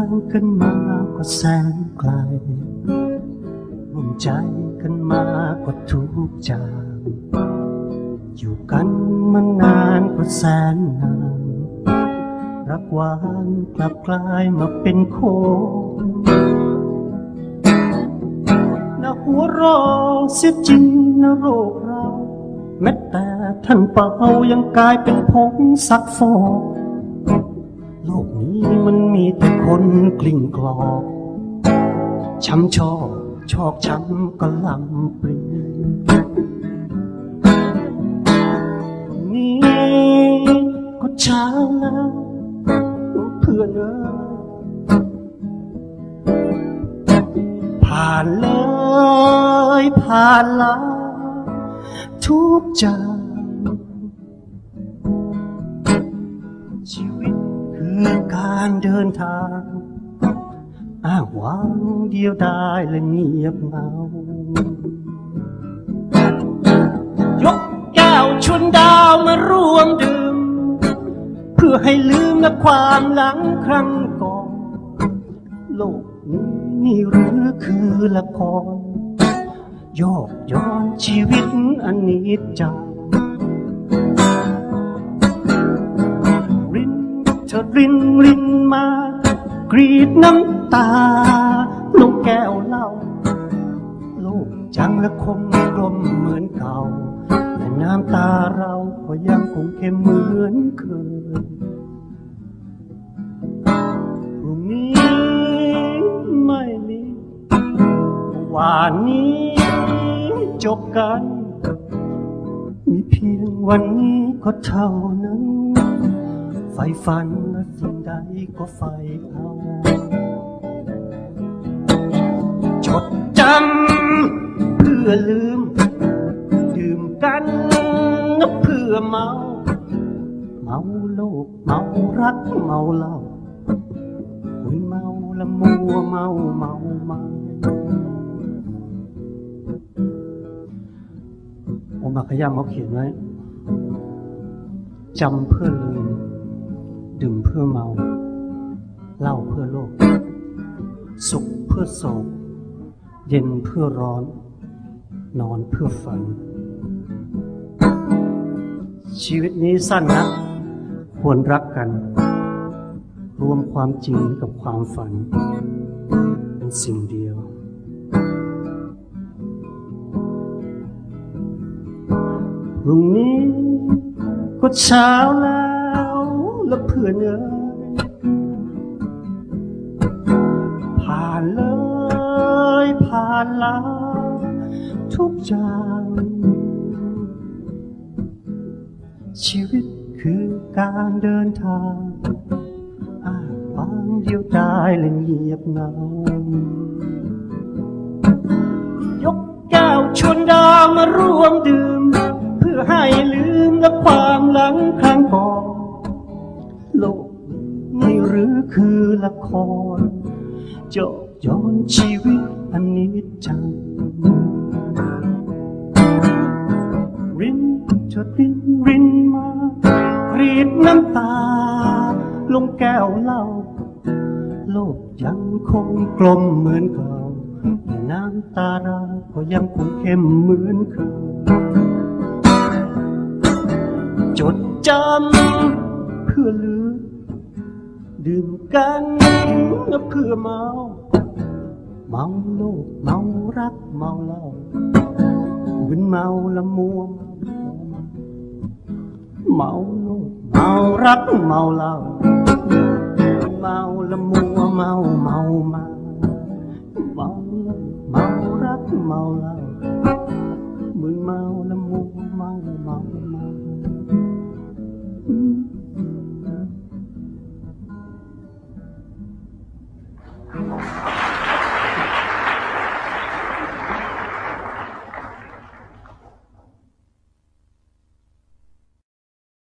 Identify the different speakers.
Speaker 1: างกันมาก็แสนไกลร่วมใจกันมากว่าทุกอย่างอยู่กันมานานกว่าแสนนานรักหวานกลับกลายมาเป็นโคน่าหัวเราะเสียจริงนะโรคเราแม้แต่ท่านเป่ายังกลายเป็นผงซักฟอกโลกนี้มันมีแต่คนกลิ้งกลอกช้ำชอกช้ำก็ลำปรีนี่ก็เช้าแล้วเพื่อนเอ๋ยผ่านเลยผ่านลาทุกอย่างชีวิตคือการเดินทางอ้างว้างเดียวดายและเงียบเหงายกแก้วชวนดาวมาร่วมดื่มเพื่อให้ลืมและความหลังครั้งก่อนโลกนี้นี่หรือคือละครโยกย้อนชีวิตอนิจจังรินเธอรินมากรีดน้ำตาลงแก้วเหล้าโลกจังและคงกลมเหมือนเก่าแต่น้ำตาเราก็ยังคงเข้มเหมือนเคยพรุ่งนี้ไม่มีวันนี้จบกันมีเพียงวันนี้ก็เท่านั้นไฟฝันและสิ่งใดก็ไฟเอาจดจำเพื่อลืมดื่มกันเพื่อเมาโลกเมารักเมาเหล้าคุณเมาละมัวเมาโอมาขยำเขาเขียนไว้จำเพื่อลืมดื่มเพื่อเมาเหล้าเพื่อโลกสุขเพื่อโศกเย็นเพื่อร้อนนอนเพื่อฝันชีวิตนี้สั้นนะควรรักกันรวมความจริงกับความฝันเป็นสิ่งเดียวพรุ่งนี้ก็เช้าแล้วและเพื่อนเอ๋ยผ่านเลยผ่านลาทุกอย่างชีวิตคือการเดินทางอ้างว้างเดียวดายและเงียบเหงายกแก้วชวนดาวมาร่วมดื่มเพื่อให้ลืมและความหลังครั้งก่อนโลกนี่หรือคือละครโยกย้อนชีวิตอนิจจังรินเธอรินมากรีดน้ำตาลงแก้วเหล้าโลกยังคงกลมเหมือนเก่าแต่น้ำตาเราก็ยังคงเข้มเหมือนเคยจดจำเพื่อลืมดื่มกันเพื่อเมาโลกเมารักเมาเหล้ามึนเมาละมัวเมาโลกเมารักเมาเหล้าเมาละมัวเมาโลกเมารักเมาเหล้ามึนเมาละมัวเมา